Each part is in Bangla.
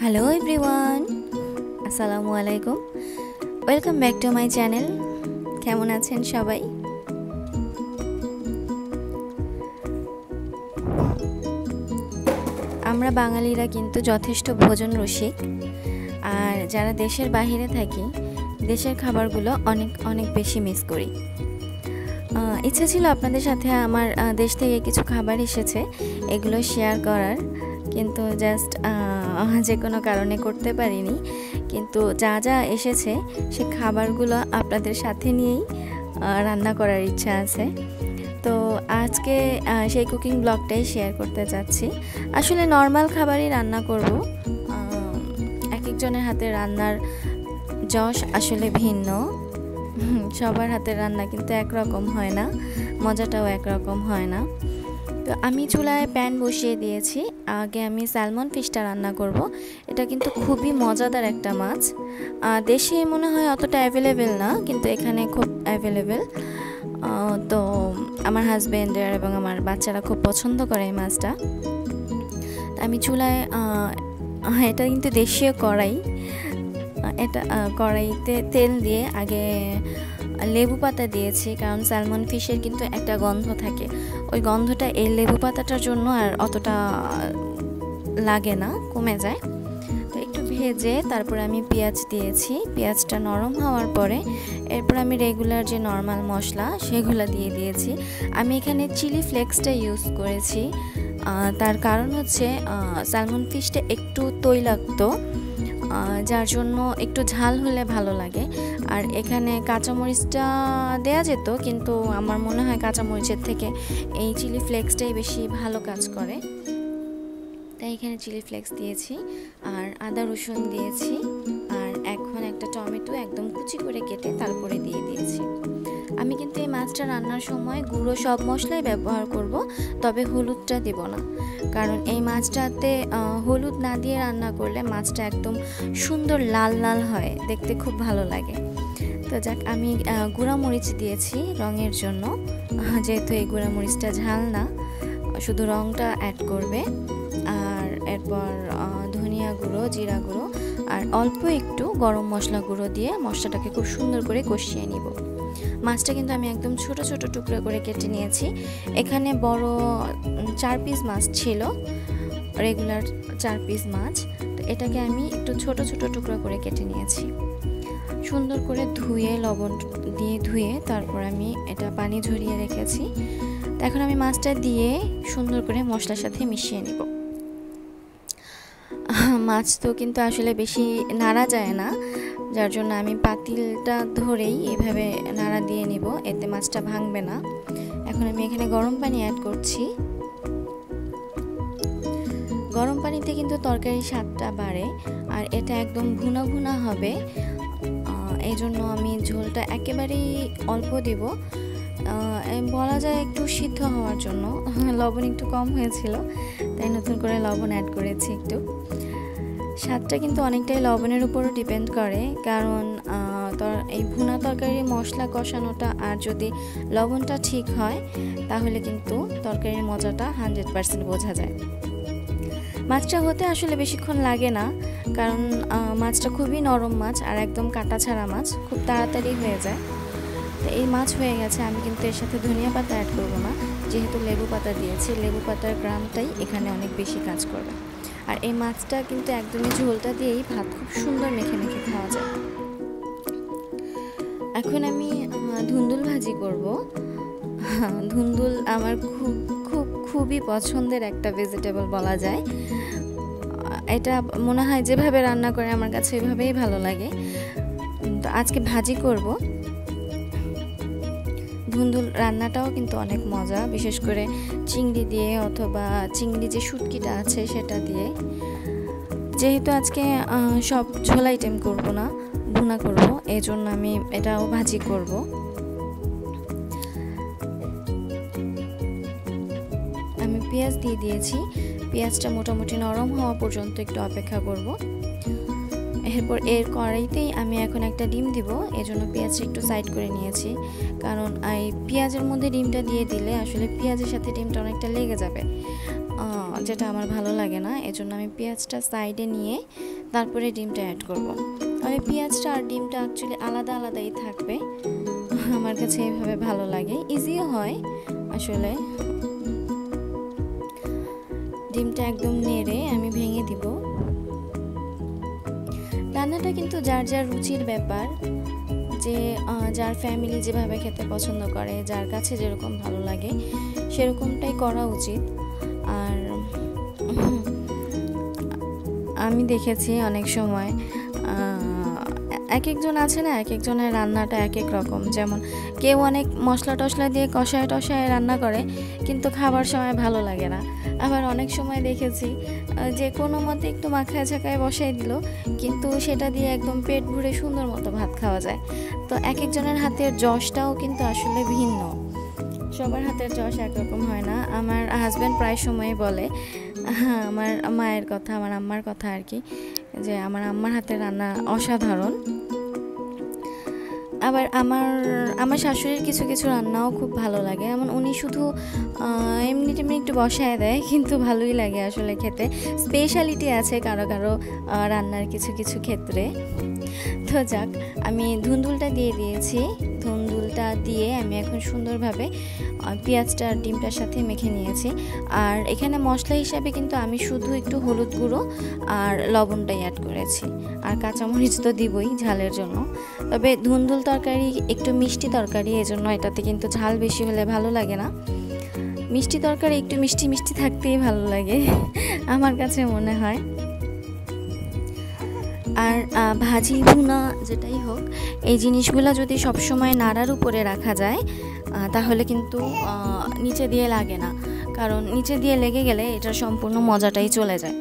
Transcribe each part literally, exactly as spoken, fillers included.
হ্যালো এভরিওয়ান, আসসালামু আলাইকুম। Welcome back to my channel. কেমন আছেন সবাই? আমরা বাঙালিরা কিন্তু যথেষ্ট ভোজন রসিক, আর যারা দেশের বাইরে থাকি দেশের খাবারগুলো অনেক অনেক বেশি মিস করি। ইচ্ছে ছিল আপনাদের সাথে আমার দেশ থেকে কিছু খাবার এসেছে এগুলো শেয়ার করার, কিন্তু জাস্ট যে কোনো কারণে করতে পারিনি। কিন্তু যা যা এসেছে সে খাবারগুলো আপনাদের সাথে নিয়েই রান্না করার ইচ্ছা আছে। তো আজকে সেই কুকিং ব্লগটাই শেয়ার করতে চাচ্ছি। আসলে নর্মাল খাবারই রান্না করব। এক একজনের হাতে রান্নার যশ আসলে ভিন্ন, সবার হাতের রান্না কিন্তু একরকম হয় না, মজাটাও একরকম হয় না। তো আমি চুলায় প্যান বসিয়ে দিয়েছি। আগে আমি স্যালমন ফিশটা রান্না করব। এটা কিন্তু খুবই মজাদার একটা মাছ। দেশে মনে হয় অতটা অ্যাভেলেবেল না, কিন্তু এখানে খুব অ্যাভেলেবেল। তো আমার হাজব্যান্ডের এবং আমার বাচ্চারা খুব পছন্দ করে এই মাছটা। আমি চুলায়, এটা কিন্তু দেশীয় কড়াই, এটা কড়াইতে তেল দিয়ে আগে লেবু পাতা দিয়েছি, কারণ স্যালমন ফিশের কিন্তু একটা গন্ধ থাকে। ওই গন্ধটা এই লেবু পাতাটার জন্য আর অতটা লাগে না, কমে যায়। তো একটু ভেজে তারপরে আমি পেঁয়াজ দিয়েছি। পেঁয়াজটা নরম হওয়ার পরে এরপর আমি রেগুলার যে নর্মাল মশলা সেগুলো দিয়ে দিয়েছি। আমি এখানে চিলি ফ্লেক্সটা ইউজ করেছি, তার কারণ হচ্ছে স্যালমন ফিশটা একটু তৈলাক্ত, যার জন্য একটু ঝাল হলে ভালো লাগে। আর এখানে কাঁচামরিচটা দেয়া যেত, কিন্তু আমার মনে হয় কাঁচামরিচের থেকে এই চিলি ফ্লেক্সটাই বেশি ভালো কাজ করে, তাই এখানে চিলি ফ্লেক্স দিয়েছি। আর আদা রসুন দিয়েছি, আর এখন একটা টমেটো একদম কুচি করে কেটে তারপরে দিয়ে দিয়েছি। আমি কিন্তু এই মাছটা রান্নার সময় গুঁড়ো সব মশলাই ব্যবহার করব, তবে হলুদটা দেব না, কারণ এই মাছটাতে হলুদ না দিয়ে রান্না করলে মাছটা একদম সুন্দর লাল লাল হয়, দেখতে খুব ভালো লাগে। তো যাক, আমি গুঁড়া মরিচ দিয়েছি রঙের জন্য, যেহেতু এই গুঁড়া মরিচটা ঝাল না, শুধু রঙটা অ্যাড করবে। আর এরপর ধনিয়া গুঁড়ো, জিরা গুঁড়ো আর অল্প একটু গরম মশলা গুঁড়ো দিয়ে মশলাটাকে খুব সুন্দর করে কষিয়ে নিব। মাছটা কিন্তু আমি একদম ছোট ছোট টুকরো করে কেটে নিয়েছি। এখানে বড় চার পিস মাছ ছিল, রেগুলার চার পিস মাছ। তো এটাকে আমি একটু ছোট ছোট টুকরো করে কেটে নিয়েছি, সুন্দর করে ধুয়ে লবণ দিয়ে ধুয়ে তারপর আমি এটা পানি ঝরিয়ে রেখেছি। তো এখন আমি মাছটা দিয়ে সুন্দর করে মশলার সাথে মিশিয়ে নিব। মাছ তো কিন্তু আসলে বেশি নাড়া যায় না, যার জন্য আমি পাতিলটা ধরেই এভাবে নাড়া দিয়ে নিব, এতে মাছটা ভাঙবে না। এখন আমি এখানে গরম পানি অ্যাড করছি। গরম পানিতে কিন্তু তরকারির স্বাদটা বাড়ে, আর এটা একদম ভুনা ভুনা হবে, এই জন্য আমি ঝোলটা একেবারেই অল্প দিব। বলা যায় একটু সিদ্ধ হওয়ার জন্য। লবণ একটু কম হয়েছিল, তাই নতুন করে লবণ অ্যাড করেছি একটু। স্বাদটা কিন্তু অনেকটাই লবণের উপরও ডিপেন্ড করে, কারণ এই ভুনা তরকারির মশলা কষানোটা আর যদি লবণটা ঠিক হয় তাহলে কিন্তু তরকারির মজাটা হান্ড্রেড পার্সেন্ট বোঝা যায়। মাছটা হতে আসলে বেশিক্ষণ লাগে না, কারণ মাছটা খুবই নরম মাছ আর একদম কাটা ছাড়া মাছ, খুব তাড়াতাড়ি হয়ে যায়। তো এই মাছ হয়ে গেছে। আমি কিন্তু এর সাথে ধনিয়া পাতা অ্যাড করবো না, যেহেতু লেবু পাতা দিয়েছি। লেবু পাতার গ্রামটাই এখানে অনেক বেশি কাজ করবে। আর এই মাছটা কিন্তু একদমই ঝোলটা দিয়েই ভাত খুব সুন্দর মেখে মেখে খাওয়া যায়। এখন আমি ধুন্দুল ভাজি করব। ধুন্দুল আমার খুব খুব খুবই পছন্দের একটা ভেজিটেবল বলা যায়। এটা মনে হয় যেভাবে রান্না করে আমার কাছে এভাবেই ভালো লাগে। তো আজকে ভাজি করব। ধুন্দুল রান্নাটাও কিন্তু অনেক মজা, বিশেষ করে চিংড়ি দিয়ে অথবা চিংড়ি যে শুটকিটা আছে সেটা দিয়ে। যেহেতু আজকে সব ঝোল আইটেম করব না, ভুনা করব, এই জন্য আমি এটাও ভাজি করব। আমি পেঁয়াজ দিয়ে দিয়েছি। পেঁয়াজটা মোটামুটি নরম হওয়া পর্যন্ত একটু অপেক্ষা করব। এরপর এর কড়াইতেই আমি এখন একটা ডিম দিব, এজন্য পেঁয়াজটা একটু সাইড করে নিয়েছি, কারণ এই পেঁয়াজের মধ্যে ডিমটা দিয়ে দিলে আসলে পেঁয়াজের সাথে ডিমটা অনেকটা লেগে যাবে। যেটা আমার ভালো লাগে না, এজন্য আমি পেঁয়াজটা সাইডে নিয়ে তারপরে ডিমটা অ্যাড করব। আর এই পেঁয়াজটা আর ডিমটা অ্যাকচুয়ালি আলাদা আলাদাই থাকবে, আমার কাছে এইভাবে ভালো লাগে, ইজিও হয় আসলে। ডিমটা একদম নেড়ে আমি ভেঙে দিব। রান্নাটা কিন্তু যার যার রুচির ব্যাপার, যে যার ফ্যামিলি যেভাবে খেতে পছন্দ করে, যার কাছে যেরকম ভালো লাগে সেরকমটাই করা উচিত। আর আমি দেখেছি অনেক সময় এক একজন আছে না, এক একজনের রান্নাটা এক এক রকম। যেমন কেউ অনেক মশলা টশলা দিয়ে কষায় টষায় রান্না করে, কিন্তু খাবার সময় ভালো লাগে না। আবার অনেক সময় দেখেছি যে কোনো মতে একটু মাখায় ঝাঁকায় বসাই দিল, কিন্তু সেটা দিয়ে একদম পেট ভরে সুন্দর মতো ভাত খাওয়া যায়। তো এক একজনের হাতের যশটাও কিন্তু আসলে ভিন্ন, সবার হাতের যশ একরকম হয় না। আমার হাজব্যান্ড প্রায় সময় বলে, আমার মায়ের কথা, আমার আম্মার কথা আর কি, যে আমার আম্মার হাতের রান্না অসাধারণ। আবার আমার আমার শাশুড়ির কিছু কিছু রান্নাও খুব ভালো লাগে, এমন উনি শুধু এমনি টেমনি একটু বসায় দেয়, কিন্তু ভালোই লাগে আসলে খেতে। স্পেশালিটি আছে কারো কারো রান্নার কিছু কিছু ক্ষেত্রে। তো যাক, আমি ধুন্দুলটা দিয়ে দিয়েছি। ধুন্দুলটা দিয়ে আমি এখন সুন্দরভাবে পেঁয়াজটা আর ডিমটার সাথে মেখে নিয়েছি। আর এখানে মশলা হিসাবে কিন্তু আমি শুধু একটু হলুদ গুঁড়ো আর লবণটাই অ্যাড করেছি, আর কাঁচামরিচ তো দিবই ঝালের জন্য। তবে ধুন্দুল তরকারি একটু মিষ্টি তরকারি, এজন্য এটাতে কিন্তু ঝাল বেশি হলে ভালো লাগে না। মিষ্টি তরকারি একটু মিষ্টি মিষ্টি থাকতেই ভালো লাগে আমার কাছে মনে হয়। আর ভাজি ভুনা যেটাই হোক, এই জিনিসগুলো যদি সবসময় নাড়ার উপরে রাখা যায় তাহলে কিন্তু নিচে দিয়ে লাগে না, কারণ নিচে দিয়ে লেগে গেলে এটার সম্পূর্ণ মজাটাই চলে যায়।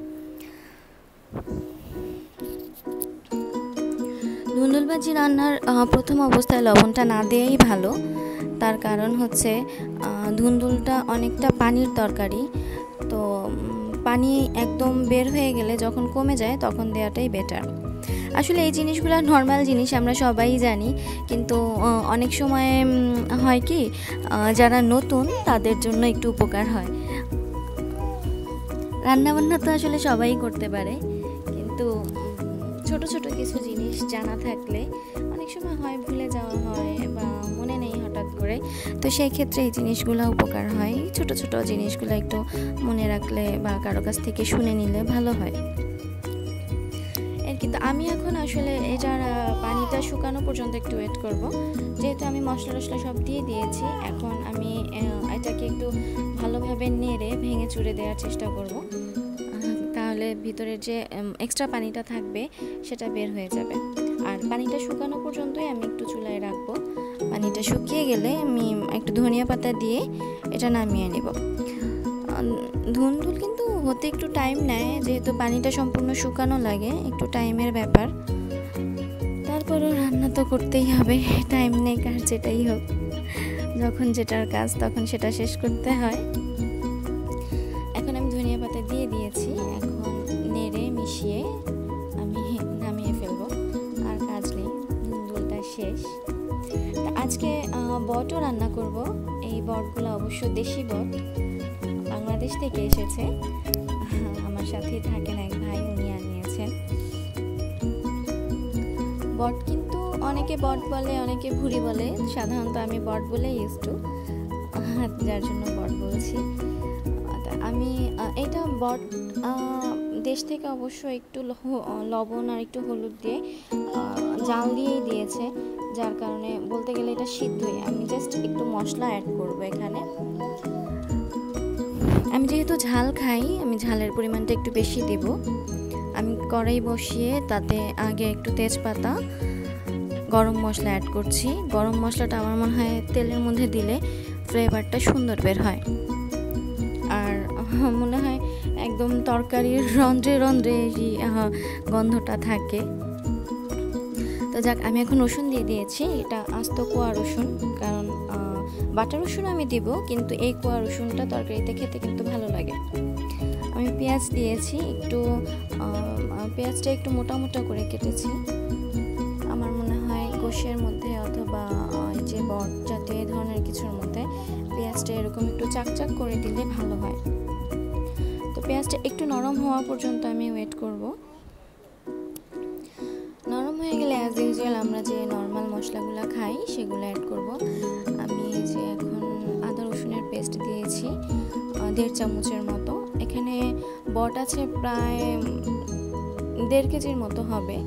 ধুন্দুল ভাজি রান্নার প্রথম অবস্থায় লবণটা না দেওয়াই ভালো, তার কারণ হচ্ছে ধুন্দুলটা অনেকটা পানির তরকারি, তো পানি একদম বের হয়ে গেলে যখন কমে যায় তখন দেওয়াটাই বেটার। আসলে এই জিনিসগুলো নর্মাল জিনিস, আমরা সবাই জানি, কিন্তু অনেক সময় হয় কি, যারা নতুন তাদের জন্য একটু উপকার হয়। রান্নাবান্না তো আসলে সবাই করতে পারে, কিন্তু ছোট ছোট কিছু জিনিস জানা থাকলে অনেক সময় হয় ভুলে যাওয়া হয় বা মনে নেই হঠাৎ করে, তো সেই ক্ষেত্রে এই জিনিসগুলো উপকার হয়। ছোট ছোট জিনিসগুলো একটু মনে রাখলে বা কারো কাছ থেকে শুনে নিলে ভালো হয়। এর কিন্তু আমি এখন আসলে এটার পানিটা শুকানো পর্যন্ত একটু ওয়েট করব, যেহেতু আমি মশলা টশলা সব দিয়ে দিয়েছি। এখন আমি এটাকে একটু ভালোভাবে নেড়ে ভেঙে চুড়ে দেওয়ার চেষ্টা করব, তাহলে ভিতরের যে এক্সট্রা পানিটা থাকবে সেটা বের হয়ে যাবে। আর পানিটা শুকানো পর্যন্তই আমি একটু চুলায় রাখবো। পানিটা শুকিয়ে গেলে আমি একটু ধনিয়া পাতা দিয়ে এটা নামিয়ে নেব। ধুন্দুল কিন্তু হতে একটু টাইম নেয়, যেহেতু পানিটা সম্পূর্ণ শুকানো লাগে, একটু টাইমের ব্যাপার। তারপরও রান্না তো করতেই হবে, টাইম নেই কার যেটাই হোক, যখন যেটার কাজ তখন সেটা শেষ করতে হয়। এখন আমি ধনিয়া পাতা দিয়ে দিয়েছি, এখন নেড়ে মিশিয়ে আমি নামিয়ে ফেলবো, আর কাজ নেই, ধুন্দুলটা শেষ। আজকে বটও রান্না করব। এই বটগুলো অবশ্য দেশি বট, বাংলাদেশ থেকে এসেছে। আমার সাথেই থাকেন এক ভাই, উনি আনিয়েছেন। বট কিন্তু অনেকে বট বলে, অনেকে ভুড়ি বলে, সাধারণত আমি বট বলে ইউজ টু, যার জন্য বট বলছি। আমি এটা বট দেশ থেকে অবশ্য একটু লবণ আর একটু হলুদ দিয়ে জাল দিয়েই দিয়েছে, যার কারণে বলতে গেলে এটা সিদ্ধই। আমি জাস্ট একটু মশলা অ্যাড করব এখানে। আমি যেহেতু ঝাল খাই, আমি ঝালের পরিমাণটা একটু বেশি দেব। আমি কড়াই বসিয়ে তাতে আগে একটু তেজপাতা, গরম মশলা অ্যাড করছি। গরম মশলাটা আমার মনে হয় তেলের মধ্যে দিলে ফ্লেভারটা সুন্দর বের হয়, আর মনে হয় একদম তরকারির রন্ধ্রে রন্ধ্রে গন্ধটা থাকে। তো যাক, আমি এখন রসুন দিয়ে দিয়েছি। এটা আস্ত কোয়া রসুন, কারণ বাটা রসুন আমি দিব, কিন্তু এই কোয়া রসুনটা তরকারিতে খেতে কিন্তু ভালো লাগে। আমি পেঁয়াজ দিয়েছি, একটু পেঁয়াজটা একটু মোটা মোটা করে কেটেছি। আমার মনে হয় গোশের মধ্যে অথবা যে বট জাতীয় এই ধরনের কিছুর মধ্যে পেঁয়াজটা এরকম একটু চাকচাক করে দিলে ভালো হয়। পেঁয়াজটা একটু নরম হওয়া পর্যন্ত আমি ওয়েট করব। নরম হয়ে গেলে অ্যাজ ইউজুয়াল আমরা যে নর্মাল মশলাগুলো খাই সেগুলো অ্যাড করব। আমি যে এখন আদা রসুনের পেস্ট দিয়েছি দেড় চামচের মতো। এখানে বট আছে প্রায় দেড় কেজির মতো হবে।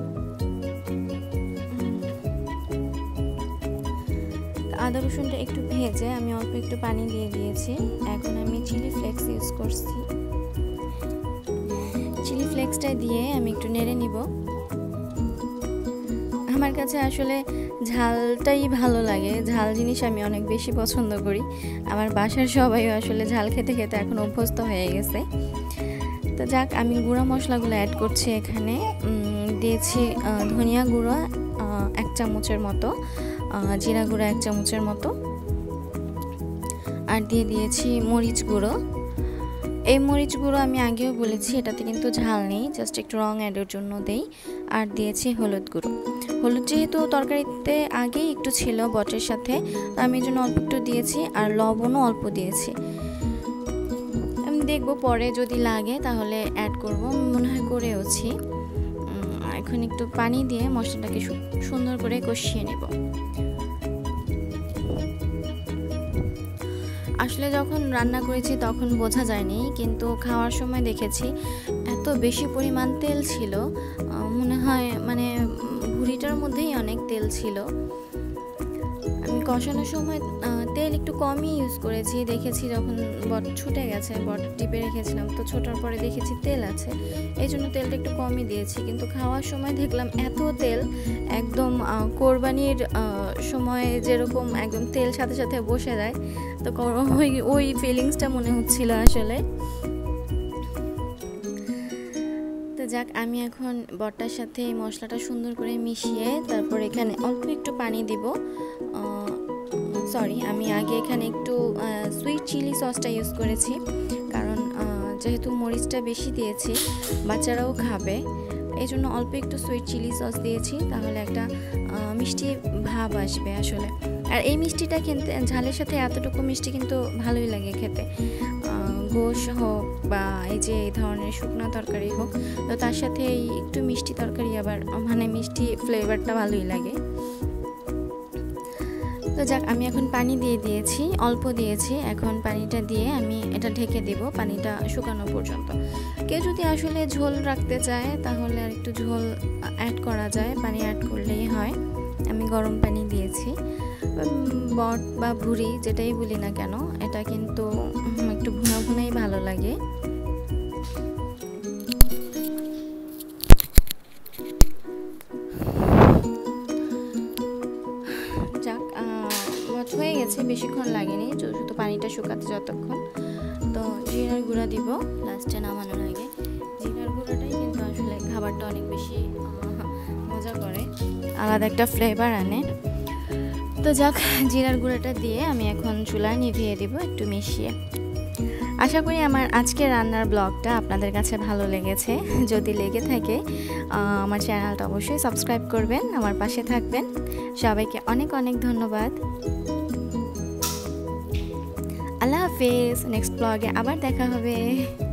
আদা রসুনটা একটু ভেজে আমি অল্প একটু পানি দিয়ে দিয়েছি। এখন আমি চিলি ফ্লেক্স ইউজ করছি। চিলি ফ্লেক্সটা দিয়ে আমি একটু নেড়ে নিব। আমার কাছে আসলে ঝালটাই ভালো লাগে, ঝাল জিনিস আমি অনেক বেশি পছন্দ করি। আমার বাসার সবাইও আসলে ঝাল খেতে খেতে এখন অভ্যস্ত হয়ে গেছে। তো যাক, আমি গুঁড়া মশলাগুলো অ্যাড করছি। এখানে দিয়েছি ধনিয়া গুঁড়ো এক চামচের মতো, জিরা গুঁড়ো এক চামচের মতো, আর দিয়ে দিয়েছি মরিচ গুঁড়ো। এই মরিচ গুঁড়ো আমি আগেও বলেছি এটাতে কিন্তু ঝাল নেই, জাস্ট একটু রং অ্যাডের জন্য দেই। আর দিয়েছি হলুদ গুঁড়ো। হলুদ যেহেতু তরকারিতে আগেই একটু ছিল বটের সাথে, আমি এই জন্য অল্প একটু দিয়েছি। আর লবণও অল্প দিয়েছি। আমি দেখবো পরে যদি লাগে তাহলে অ্যাড করব, মনে হয় করেওছি। এখন একটু পানি দিয়ে মশলাটাকে সুন্দর করে কষিয়ে নেব। আসলে যখন রান্না করেছি তখন বোঝা যায়নি, কিন্তু খাওয়ার সময় দেখেছি এত বেশি পরিমাণ তেল ছিল, মনে হয় মানে ভুঁড়িটার মধ্যেই অনেক তেল ছিল। আমি কষানোর সময় তেল একটু কমই ইউজ করেছি। দেখেছি যখন বট ছুটে গেছে, বট টিপে রেখেছিলাম, তো ছোটার পরে দেখেছি তেল আছে, এই জন্য তেলটা একটু কমই দিয়েছি। কিন্তু খাওয়ার সময় দেখলাম এত তেল, একদম কোরবানির সময় যেরকম একদম তেল সাথে সাথে বসে যায়, তো ওই ওই ফিলিংসটা মনে হচ্ছিল আসলে। তো যাক, আমি এখন বটটার সাথে এই মশলাটা সুন্দর করে মিশিয়ে তারপর এখানে অল্প একটু পানি দিব। সরি, আমি আগে এখানে একটু সুইট চিলি সসটা ইউজ করেছি, কারণ যেহেতু মরিচটা বেশি দিয়েছি বাচ্চারাও খাবে, এই জন্য অল্প একটু সুইট চিলি সস দিয়েছি, তাহলে একটা মিষ্টি ভাব আসবে আসলে। আর এই মিষ্টিটা খেতে, ঝালের সাথে এতটুকু মিষ্টি কিন্তু ভালোই লাগে খেতে। গোশ হোক বা এই যে এই ধরনের শুকনো তরকারি হোক, তো তার সাথে এই একটু মিষ্টি তরকারি আবার মানে মিষ্টি ফ্লেভারটা ভালোই লাগে। তো যাক, আমি এখন পানি দিয়ে দিয়েছি, অল্প দিয়েছি। এখন পানিটা দিয়ে আমি এটা ঢেকে দেব পানিটা শুকানো পর্যন্ত। কেউ যদি আসলে ঝোল রাখতে চায় তাহলে আর একটু ঝোল অ্যাড করা যায়, পানি অ্যাড করলেই হয়। আমি গরম পানি দিয়েছি। বট বা ভুঁড়ি যেটাই বলি না কেন, এটা কিন্তু একটু ভুনা ভুনাই ভালো লাগে। যাক, বট হয়ে গেছে, বেশিক্ষণ লাগেনি, শুধু পানিটা শুকাতে যতক্ষণ। তো জিরার গুঁড়া দিব লাস্টে নামানোর আগে। জিরার গুঁড়াটাই কিন্তু আসলে খাবারটা অনেক বেশি মজা করে, আলাদা একটা ফ্লেভার আনে। তো যাক, জিরার গুঁড়াটা দিয়ে আমি এখন চুলা নিভিয়ে দিব একটু মিশিয়ে। আশা করি আমার আজকের রান্নার ব্লগটা আপনাদের কাছে ভালো লেগেছে। যদি লেগে থাকে আমার চ্যানেলটা অবশ্যই সাবস্ক্রাইব করবেন, আমার পাশে থাকবেন। সবাইকে অনেক অনেক ধন্যবাদ। আল্লাহ হাফেজ। নেক্সট ব্লগে আবার দেখা হবে।